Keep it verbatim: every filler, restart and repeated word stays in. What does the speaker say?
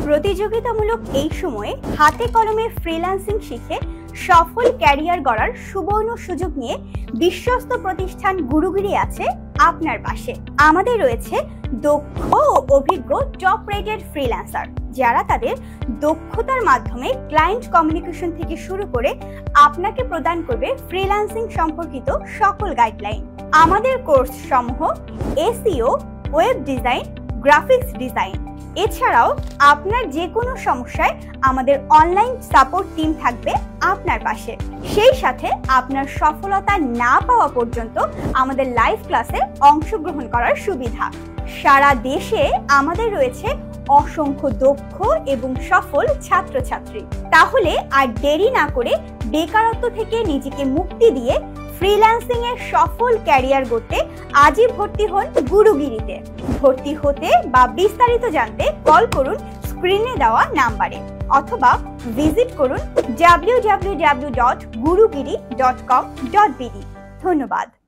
প্রতিযোগিতামূলক এই সময়ে হাতে কলমে ফ্রিল্যান্সিং শিখে সফল ক্যারিয়ার গড়ার সুবর্ণ সুযোগ নিয়ে বিশ্বস্ত প্রতিষ্ঠান গুরুগিরি আছে আপনার পাশে। আমাদের রয়েছে দক্ষ ও অভিজ্ঞ টপ রেটেড ফ্রিল্যান্সার, যারা তাদের দক্ষতার মাধ্যমে ক্লায়েন্ট কমিউনিকেশন থেকে শুরু করে আপনাকে প্রদান করবে ফ্রিল্যান্সিং সম্পর্কিত সকল গাইডলাইন। আমাদের কোর্স সমূহ SEO, web design, graphics design. এছাড়াও আপনার যে কোনো সমস্যায় আমাদের অনলাইন সাপোর্ট টিম থাকবে আপনার পাশে। সেই সাথে আপনার সফলতা না পাওয়া পর্যন্ত আমাদের লাইভ ক্লাসে অংশগ্রহণ করার সুবিধা। সারা দেশে আমাদের রয়েছে অসংখ্য দক্ষ এবং সফল ছাত্রছাত্রী। তাহলে আর দেরি না করে বেকারত্ব থেকে নিজেকে মুক্তি দিয়ে ফ্রিল্যান্সিং এর সফল ক্যারিয়ার গড়তে আজই ভর্তি হন গুরুগিরিতে। ভর্তি হতে বা বিস্তারিত জানতে কল করুন স্ক্রিনে দেওয়া নাম্বারে, অথবা ভিজিট করুন W W W dot Gurugiri dot com dot BD. ধন্যবাদ।